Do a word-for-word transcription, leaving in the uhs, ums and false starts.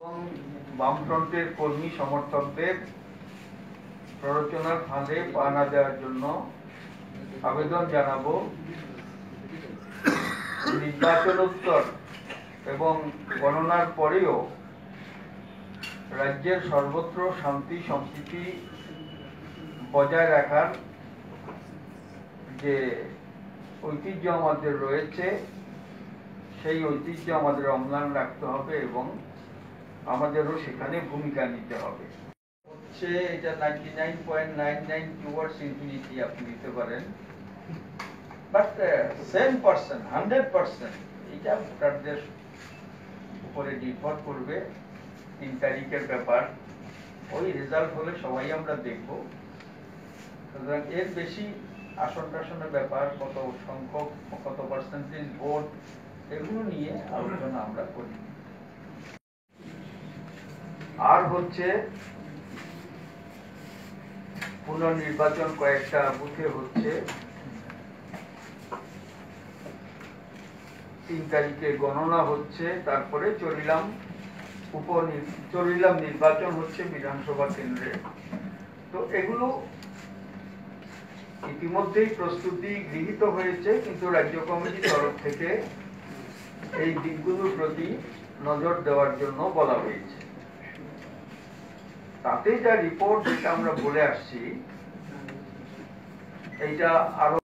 বামফ্রন্টের কর্মী সমর্থকদের প্ররোচনার ফাঁদে পা না দেওয়ার জন্য আবেদন জানাবো। নির্বাচনোত্তর এবং গণনার পরেও রাজ্যের সর্বত্র শান্তি সম্প্রীতি বজায় রাখার যে ঐতিহ্য আমাদের রয়েছে, সেই ঐতিহ্য আমাদের অম্লান রাখতে হবে এবং আমাদেরও সেখানে ভূমিকা নিতে হবে। হচ্ছে এটা ninety nine point nine nine towards infinity আপনি দিতে পারেন, but same percent hundred percent এটা ভোটারদের উপরে নির্ভর করবে। তিন তারিখের ব্যাপার, ওই রেজাল্ট হলে সবাই আমরা দেখব। সুতরাং এর বেশি আসন টাসনের ব্যাপার, কত সংখ্যক কত পার্সেন্টেজ ভোট, এগুলো নিয়ে আলোচনা আমরা করি। আর হচ্ছে পুনর্নির্বাচন কয়েকটা বুথে হচ্ছে, তিন তারিখে গণনা হচ্ছে, তারপরে চলিলাম উপ চলিলাম নির্বাচন হচ্ছে বিধানসভা কেন্দ্রে। তো এগুলো ইতিমধ্যেই প্রস্তুতি গৃহীত হয়েছে, কিন্তু রাজ্য কমিটির তরফ থেকে এই দিকগুলোর প্রতি নজর দেওয়ার জন্য বলা হয়েছে। তাতে যা রিপোর্ট যেটা আমরা বলে আসছি, এইটা আরো